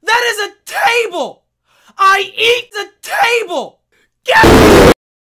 That is a table! I eat the table! Get